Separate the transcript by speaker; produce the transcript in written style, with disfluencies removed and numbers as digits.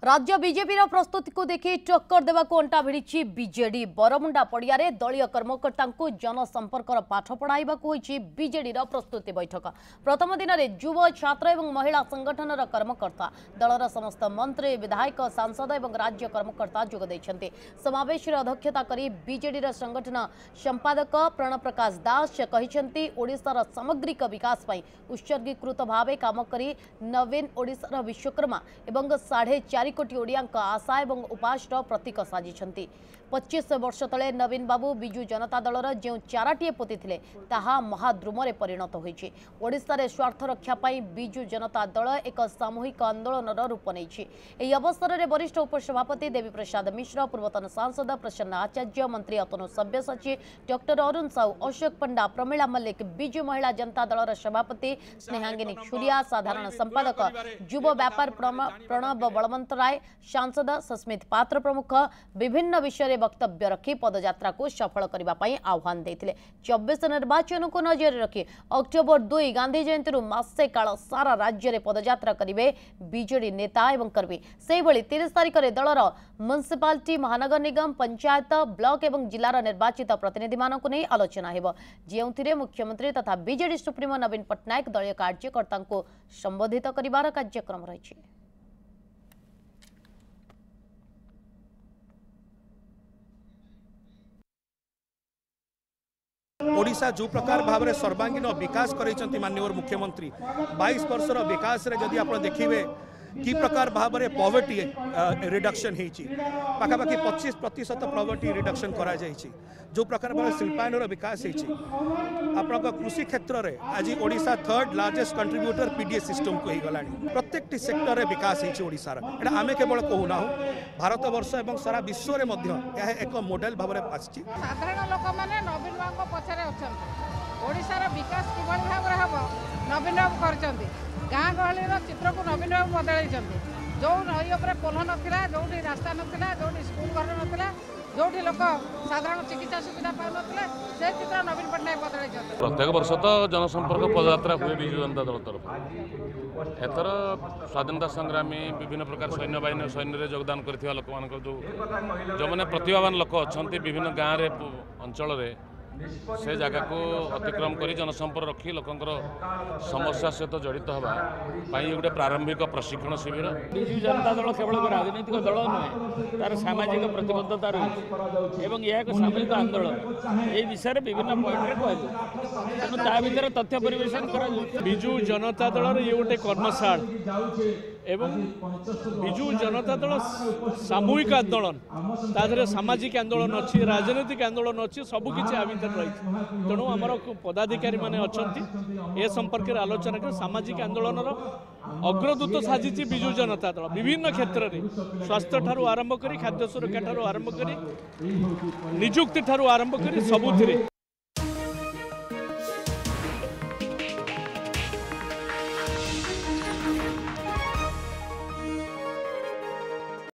Speaker 1: राज्य बीजेपी प्रस्तुति को देखि टक्कर देवा अंटा भिड़ी बीजेडी बरमुंडा पड़िया दलीय कर्मकर्ता जनसंपर्क पाठ पढ़ाइबा बीजेडी प्रस्तुति बैठक प्रथम दिन में युव छात्र और महिला संगठन कर्मकर्ता दलर समस्त मंत्री विधायक सांसद और राज्य कर्मकर्ता जोगद समावेश अध्यक्षता कर बीजेडी संगठन संपादक प्रणव प्रकाश दास कहते ओडिशार सामग्रिक विकास उत्सर्गीकृत भाव काम कर नवीन ओडिशार विश्वकर्मा और 4.5 कोटी ओडिया आशा और उपासर प्रतीक साजिଛନ୍ତି 25 वर्ष तले नवीन बाबू बिजु जनता दलर जो चाराटीए पोती ताहा महाद्रुम परिणत होइछि। ओडिशा रे स्वार्थ रक्षा पाई बिजु जनता दल एक सामूहिक आंदोलन रूप नहीं। अवसर में वरिष्ठ उपसभापति देवी प्रसाद मिश्र, पूर्वतन सांसद प्रसन्न आचार्य, मंत्री अतनु सब्यसाची, डॉक्टर अरुण साहू, अशोक पंडा, प्रमीला मल्लिक, बिजु महिला जनता दलर सभापति स्नेहांगिनी छुरिया, साधारण संपादक युव व्यापार प्रणव बलवंत राय, सांसद सस्मित पात्र प्रमुख विभिन्न विषय वक्तव्य रखी पदयात्रा को सफल करने आह्वान देते। 24 निर्वाचन को नजर रखी अक्टोबर 2 गांधी जयंती मासे काल सारा राज्य में पदयात्रा करेंगे बीजेडी नेता एवं कर्मी। से 30 तारिख में दलर म्युनिसिपालिटी, महानगर निगम, पंचायत, ब्लॉक और जिलार निर्वाचित प्रतिनिधि मानक नहीं आलोचना हेब, जो मुख्यमंत्री तथा बीजेडी सुप्रीमो नवीन पट्टनायक दलीय कार्यकर्ता को संबोधित करिवार कार्यक्रम रही।
Speaker 2: ओडिशा जो प्रकार भाव में सर्वांगीन विकास कर माननीय मुख्यमंत्री 22 वर्षर विकास रे जदि आप देखिए कि प्रकार भाव में पॉवर्टी रिडक्शन पाखापाखि 25% पॉवर्टी रिडक्शन करा जो प्रकार भाव शिल्पायन विकास आप कृषि क्षेत्र में आज Odisha 3rd largest contributor PDS system को होगला प्रत्येक सेक्टर में विकास होशार एटा आमे केवल कहूना भारत वर्ष और सारा विश्व में एक मॉडल भाव में आसी।
Speaker 3: साधारण लोक मैंने नवीन बाबू पछरे ओडिशार विकास किभली भाव में हम नवीन बाबू कर गाँ गहली चित्र को नवीन बाबू बदल जो नई उपर पोल नाला जो रास्ता नाला जो स्कूल घर नाला जो लोक साधारण चिकित्सा सुविधा पाते से चित्र नवीन पट्टनायक बदल
Speaker 4: प्रत्येक वर्ष तो जनसंपर्क पदयात्रा हुए विजु जनता दल तरफ एथर स्वाधीनता संग्रामी विभिन्न प्रकार सैन्य बाहिनी सैन्य योगदान कर लोक मान जो मैंने प्रतिभावान लोक अच्छा विभिन्न गाँव अंचल से जगह को अतिक्रम कर जनसंपर्क रखी लोकंर समस्या सहित जड़ित होगा गोटे प्रारंभिक प्रशिक्षण शिविर।
Speaker 5: बिजु जनता दल केवल राजनीतिक दल नुहे तार सामाजिक प्रतिबद्धता रही और यह एक सामूहिक आंदोलन ये विषय में विभिन्न पॉइंट कहलु तेणु भर तथ्य परिवेशन कर
Speaker 6: बिजु जनता दल ये गोटे कर्मशाल एवं बिजु जनता दल सामूहिक आंदोलन तादरे सामाजिक आंदोलन अच्छी राजनीतिक आंदोलन अच्छी सबकि भितर रही तेणु आमर पदाधिकारी माने ए संपर्क में आलोचना कर सामाजिक आंदोलन अग्रदूत साजिची बिजु जनता दल विभिन्न क्षेत्र में स्वास्थ्य ठारू आरंभ कर खाद्य सुरक्षा ठारू आरंभ कर निजुक्ति ठारू आरंभ कर सबुथिरे